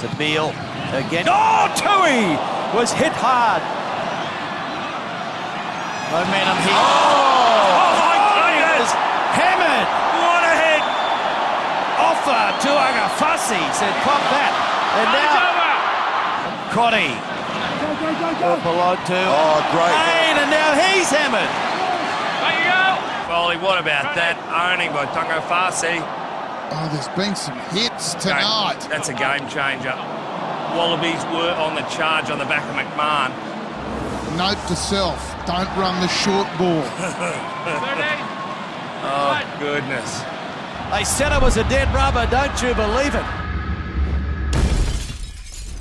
To Beale again. Oh, Tui was hit hard. Momentum here. Oh my goodness! Hammered! What a hit! Ofa Tu'ungafasi said, pop that. And now, Crotty. Below two. Oh, great. Kane, and now he's hammered. There you go! Foley, what about that owning by Tu'ungafasi? Oh, there's been some hits tonight. That's a game changer. Wallabies were on the charge on the back of McMahon. Note to self, don't run the short ball. Oh, goodness. They said it was a dead rubber, don't you believe it?